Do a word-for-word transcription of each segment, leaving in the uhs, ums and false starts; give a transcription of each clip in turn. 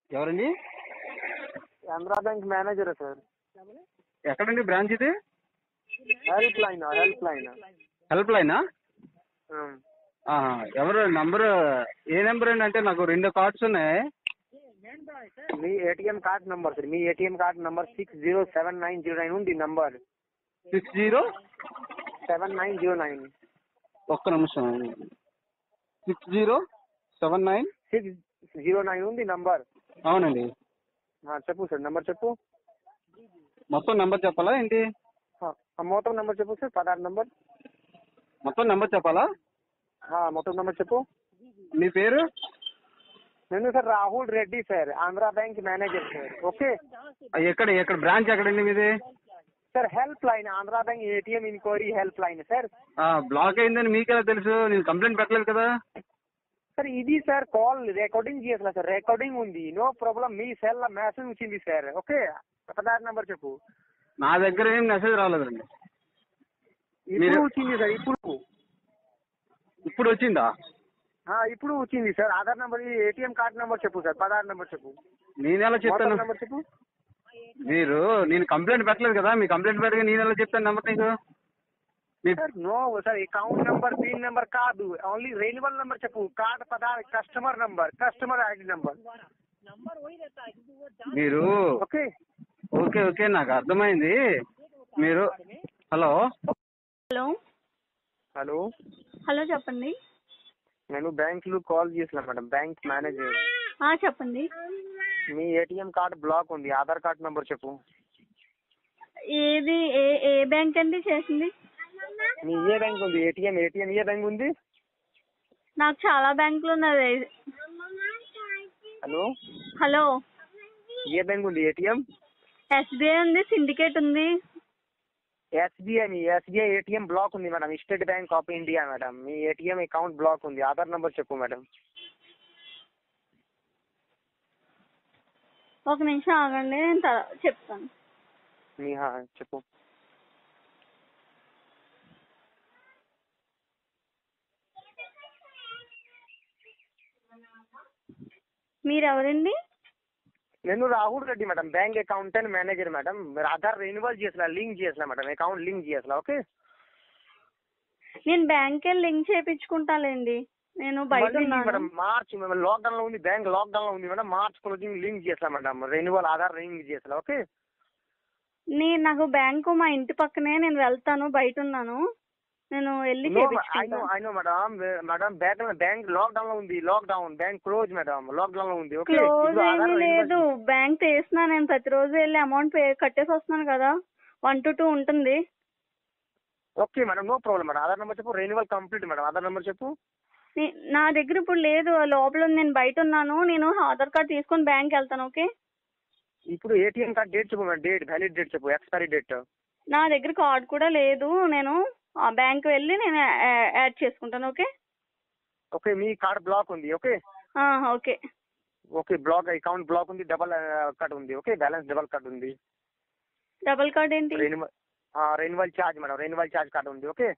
ఎవరండి? Andhra bank manager sir. ఎక్కడండి branch ఇది? Help line help line help లైనా? ఎవరు నంబరు? ఏ నెంబర్ అండి? అంటే నాకు రెండు కార్డ్స్ ఉన్నాయి. మీ ఏటీఎం కార్డ్ నంబర్ సార్. మీ ATM card number six zero seven nine zero nine ఉంది number. Six zero seven nine zero nine ఒక్క నిమిషం. Six zero seven nine six zero nine ఉంది నంబర్. అవునండి. చెప్పు సార్ నంబర్ చెప్పు. మొత్తం నెంబర్ చెప్పాలా ఏంటి? మొత్తం నెంబర్ చెప్పు సార్. పదహారు నంబర్ మొత్తం నెంబర్ చెప్పాలా? మొత్తం నెంబర్ చెప్పు. మీ పేరు? నేను sir Rahul Reddy sir, Andhra bank manager sir. Okay. ఎక్కడ ఎక్కడ బ్రాంచ్ ఎక్కడండి మీది? Sir help line, Andhra bank ATM inquiry help line sir. Block అయిందని మీకెలా తెలుసు? నేను కంప్లైంట్ పెట్టలేదు కదా సార్. ఇది సార్ కాల్ రికార్డింగ్ చేయాలి సార్. రికార్డింగ్ ఉంది, నో ప్రాబ్లం. మీ సెల్ మెసేజ్ వచ్చింది సార్. ఓకే. పదహారు నెంబర్ చెప్పు. నా దగ్గర ఏం మెసేజ్ రాలేదండి. ఇప్పుడు వచ్చింది సార్. ఇప్పుడు ఇప్పుడు వచ్చిందా? ఇప్పుడు వచ్చింది sir. Aadhaar number, ATM card number చెప్పు సార్. పదహారు నెంబర్ చెప్పు. నేను ఎలా చెప్తాను? నెంబర్ చెప్పు. మీరు నేను కంప్లైంట్ పెట్టలేదు కదా, మీ కంప్లైంట్ పెట్టగా నేను ఎలా చెప్తాను నెంబర్ నీకు? Sir no sir, account number pin number కాదు, ఓన్లీ రెన్యువల్ నెంబర్ చెప్పు. కార్డ్ పదహారు customer number, customer ID number. మీరు ఓకే ఓకే ఓకే నాకు అర్థమైంది. మీరు హలో హలో హలో హలో చెప్పండి. నేను బ్యాంకులో కాల్ చేసిన మేడం, బ్యాంక్ మేనేజర్. చెప్పండి. మీ ఏటీఎం కార్డ్ బ్లాక్ ఉంది, ఆధార్ కార్డ్ నెంబర్ చెప్పు. ఏది ఏ ఏ బ్యాంక్ అండి చేసింది? మీ ఏ బ్యాంక్ ఉంది? ఏటీఎం ఏటీఎం ఏ బ్యాంక్ ఉంది? నాకు చాలా బ్యాంకులు ఉన్నది. హలో హలో ఏ బ్యాంక్ ఉంది? ఏటీఎం ఎస్బీఐ ఉంది, సిండికేట్ ఉంది. ఎస్బీఐ, మీ ఎస్బీఐ ఏటీఎం బ్లాక్ ఉంది madam. State Bank of India madam. మీ ఏటీఎం అకౌంట్ బ్లాక్ ఉంది. ఆధార్ నెంబర్ చెప్పు మేడం. ఒక నిమిషం ఆగండి, నేను తర్వా- చెప్తాను. మీ చెప్పు. మీరెవరండి? నేను Rahul Reddy madam, bank accountant manager madam. మీరు ఆధార్ రెన్యువల్ చేసలా, లింక్ చేసలా మేడం, అకౌంట్ లింక్ చేసలా. ఓకే. నేను బ్యాంక్ వెళ్ళి లింక్ చేయించుకుంటాలేండి. నేను బయట ఉన్నాను మేడం. మార్చ్ లాక్డౌన్ లో ఉంది, బ్యాంక్ లాక్డౌన్ లో ఉంది మేడం. మార్చ్ క్లోజింగ్ లింక్ చేసలా మేడం, రెన్యువల్ ఆధార్ లింక్ చేసలా. ఓకే. నేను నాకు బ్యాంకు మా ఇంటి పక్కనే, నేను వెళ్తాను, బయట ఉన్నాను, నేను వెళ్ళి చేయించుకుంటాను. అయినో madam, madam bank bank lockdown లో ఉంది. Lockdown bank close madam, lockdown లో ఉంది. ఓకే. క్లోజ్ ఏమీ లేదు, బ్యాంక్ తీస్తున్నా. నేను ప్రతిరోజు వెళ్ళి అమౌంట్ పే కట్టేసి వస్తున్నాను కదా, వన్ టు టూ ఉంటుంది. Okay madam, no problem madam. Aadhaar number చెప్పు. Renewal complete madam. Aadhaar number చెప్పు. నా దగ్గర ఇప్పుడు లేదు, లోపల నేను బయట ఉన్నాను. నేను ఆధార్ కార్డ్ తీసుకొని బ్యాంక్ వెళ్తాను. ఓకే. ఇప్పుడు ఏటీఎం కార్డ్ డేట్ చెప్పు మేడం. డేట్, వ్యాలిడ్ డేట్ చెప్పు, ఎక్స్పైరీ డేట్. నా దగ్గర కార్డ్ కూడా లేదు. నేను బ్యాంక్ వెళ్ళి నేను యాడ్ చేసుకుంటాను. ఓకే. ఓకే. మీ కార్డ్ బ్లాక్ ఉంది. Okay. Okay okay. Block account block ఉంది, డబల్ కార్డ్ ఉంది. ఓకే. బ్యాలెన్స్ డబల్ కార్డ్ ఉంది. డబల్ కార్డ్ ఏంటి? Renewal renewal charge madam, renewal charge card ఉంది. ఓకే.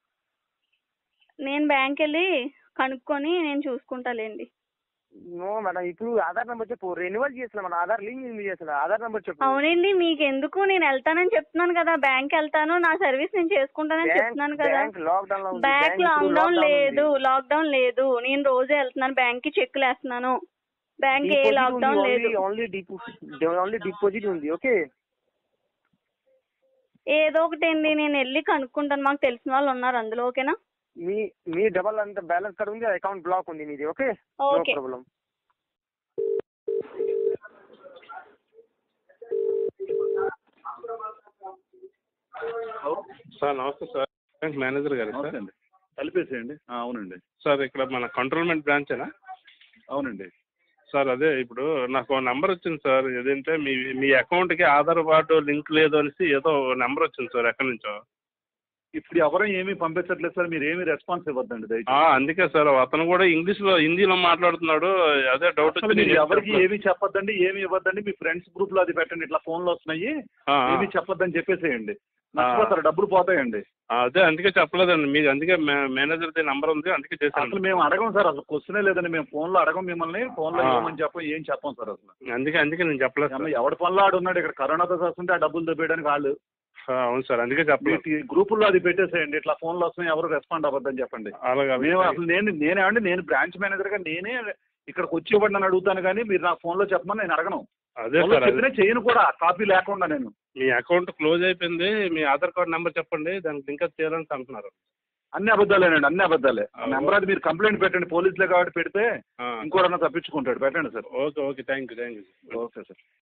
నేను బ్యాంక్ వెళ్ళి కనుక్కొని నేను చూసుకుంటాలేండి. నో మేడం, ఇప్పుడు ఆధార్ నెంబర్ చెప్పు. రెన్యువల్ చేసిన మేడం, ఆధార్ లింక్ చేసిన. ఆధార్ నెంబర్ చెప్పు. అవునండి, మీకు ఎందుకు? నేను వెళ్తానని చెప్తున్నాను కదా, బ్యాంక్ వెళ్తాను, నా సర్వీస్ నేను చేసుకుంటానని చెప్తున్నాను కదా. బ్యాంక్ లాక్డౌన్ లో ఉంది. బ్యాంక్ లాక్డౌన్ లేదు, లాక్డౌన్ లేదు. నేను రోజే వెళ్తున్నాను బ్యాంక్ కి, చెక్కులు వేస్తున్నాను. బ్యాంక్ ఏ లాక్డౌన్ లేదు. ఓన్లీ డిపాజిట్ ఓన్లీ డిపాజిట్ ఉంది. ఓకే. ఏదో ఒకటి అండి, నేను వెళ్ళి కనుక్కుంటాను. మాకు తెలిసిన వాళ్ళు ఉన్నారు అందులో. ఓకేనా? మీ మీ డబల్ అంత బ్యాలెన్స్ కార్డ్ ఉంది, అకౌంట్ బ్లాక్ ఉంది మీది. ఓకే. No problem. సార్ నమస్తే సార్, బ్యాంక్ మేనేజర్ గారు సార్. కలిపేసేయండి. అవునండి సార్ ఇక్కడ మన కంట్రోల్మెంట్ బ్రాంచేనా? అవునండి సార్ అదే ఇప్పుడు నాకు నెంబర్ వచ్చింది సార్. ఏదంటే మీ మీ అకౌంట్కి ఆధార్ కార్డు లింక్ లేదు అనేసి ఏదో నెంబర్ వచ్చింది సార్ ఎక్కడి నుంచో. ఇప్పుడు ఎవరూ ఏమీ పంపించట్లేదు సార్, మీరు ఏమీ రెస్పాన్స్ ఇవ్వద్దండి ఆ, దయచేసి. అందుకే సార్ అతను కూడా ఇంగ్లీష్ లో హిందీలో మాట్లాడుతున్నాడు. అదే డౌట్ అసలు వచ్చి మీరు నేను ఎవరికి చెప్పలేదు. ఏమీ చెప్పొద్దండి, ఏమీ ఇవ్వద్దండి. మీ ఫ్రెండ్స్ గ్రూప్ లో అది పెట్టండి, ఇట్లా ఫోన్లు వస్తున్నాయి, ఆ, ఆ. ఏమీ చెప్పొద్దని చెప్పేసేయండి. నచ్చిపోతారు, డబ్బులు పోతాయండి. ఆ, అదే అందుకే చెప్పలేదండి. మీకు అందుకే మేనేజర్ ది నంబర్ ఉంది, అందుకే అసలు చేశాను. మేము అడగం సార్, అసలు క్వశ్చనే లేదండి. మేము ఫోన్లో అడగం మిమ్మల్ని, ఫోన్లో ఆ. ఏమని చెప్పం, ఏం చెప్పం సార్ అసలు. అందుకే అందుకే నేను చెప్పలేదు సార్. ఏమన్నా ఎవడి పనిలో ఆడు ఉన్నాడు, ఇక్కడ కరోనాతో వస్తుంటే ఆ డబ్బులు దొబ్బేయడానికి వాళ్ళు. ఆ, అవును సార్, అందుకే చెప్పలేదు. మీ గ్రూపుల్లో అది పెట్టేసేయండి, ఇట్లా ఫోన్లు వస్తున్నాయి, ఎవరు రెస్పాండ్ అవ్వద్దని చెప్పండి. అలాగే మేము అసలు నేను నేనేమండి నేను బ్రాంచ్ మేనేజర్గా నేనే ఇక్కడికి వచ్చి ఇవ్వండి అని అడుగుతాను, కానీ మీరు నా ఫోన్లో చెప్పమని నేను అడగను. అదే ఫోన్లో సార్, అదే. చెప్పినా చేయను కూడా, కాపీ లేకుండా నేను. మీ అకౌంట్ క్లోజ్ అయిపోయింది, మీ ఆధార్ కార్డ్ నెంబర్ చెప్పండి, దానికి లింక్ చేయాలని అంటున్నారు. అన్ని అబద్ధాలేనండి, అన్ని అబద్ధాలే. ఆ, నెంబర్ అది మీరు కంప్లైంట్ పెట్టండి, పోలీసులే కాబట్టి పెడితే ఆ. ఇంకోడన్నా తప్పించుకుంటాడు. పెట్టండి sir. Okay okay thank you thank you okay sir.